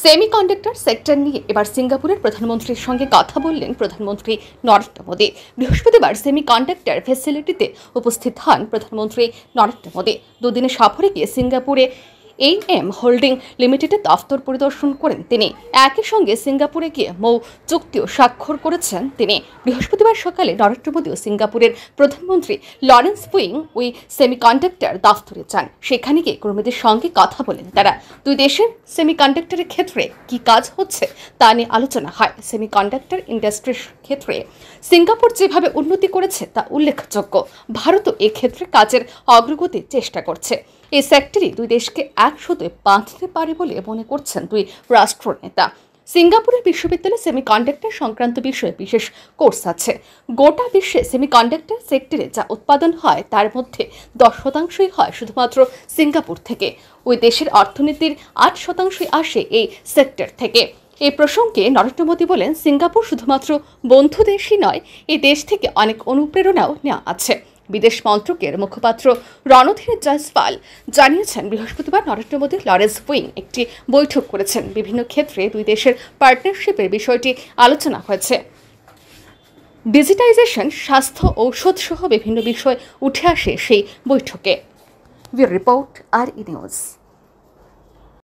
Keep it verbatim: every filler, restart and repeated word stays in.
Semiconductor sector নিয়ে এবার সিঙ্গাপুরের প্রধানমন্ত্রীর সঙ্গে কথা বললেন প্রধানমন্ত্রী নরেন্দ্র মোদী। বৃহস্পতিবার সেমিকন্ডাক্টর ফ্যাসিলিটিতে উপস্থিত হন প্রধানমন্ত্রী নরেন্দ্র মোদী। দুদিনের সফরে গিয়ে সিঙ্গাপুরে এই এম হোল্ডিং লিমিটেডের দফতর পরিদর্শন করেন তিনি। একই সঙ্গে সিঙ্গাপুরে গিয়ে মৌ চুক্তিও স্বাক্ষর করেছেন তিনি। বৃহস্পতিবার সকালে নরেন্দ্র মোদী ও সিঙ্গাপুরের প্রধানমন্ত্রী লরেন্স পুইং ওই সেমিকন্ডাক্টর দফতরে যান। সেখানে গিয়ে কর্মীদের সঙ্গে কথা বলেন তারা। দুই দেশের সেমিকন্ডাক্টরের ক্ষেত্রে কি কাজ হচ্ছে তা নিয়ে আলোচনা হয়। সেমিকন্ডাক্টর ইন্ডাস্ট্রির ক্ষেত্রে সিঙ্গাপুর যেভাবে উন্নতি করেছে তা উল্লেখযোগ্য। ভারতও এক্ষেত্রে কাজের অগ্রগতির চেষ্টা করছে। এই সেক্টরে দুই দেশকে একসাথে বাঁধতে পারে বলে মনে করছেন দুই রাষ্ট্রনেতা। সিঙ্গাপুরের বিশ্ববিদ্যালয়ে সেমিকন্ডাক্টর সংক্রান্ত বিষয়ে বিশেষ কোর্স আছে। গোটা বিশ্বে সেমিকন্ডাক্টর সেক্টরে যা উৎপাদন হয় তার মধ্যে দশ শতাংশই হয় শুধুমাত্র সিঙ্গাপুর থেকে। ওই দেশের অর্থনীতির আট শতাংশই আসে এই সেক্টর থেকে। এই প্রসঙ্গে নরেন্দ্র মোদী বলেন, সিঙ্গাপুর শুধুমাত্র বন্ধু দেশই নয়, এই দেশ থেকে অনেক অনুপ্রেরণাও নেওয়া আছে। বিদেশ মন্ত্রকের মুখপাত্র রণধীর জয়সওয়াল জানিয়েছেন, বৃহস্পতিবার নরেন্দ্র মোদী লরেন্স পুইং একটি বৈঠক করেছেন। বিভিন্ন ক্ষেত্রে দুই দেশের পার্টনারশিপের বিষয়টি আলোচনা হয়েছে। ডিজিটাইজেশন, স্বাস্থ্য, ঔষধ সহ বিভিন্ন বিষয় উঠে আসে সেই বৈঠকে। Bureau report, R E news.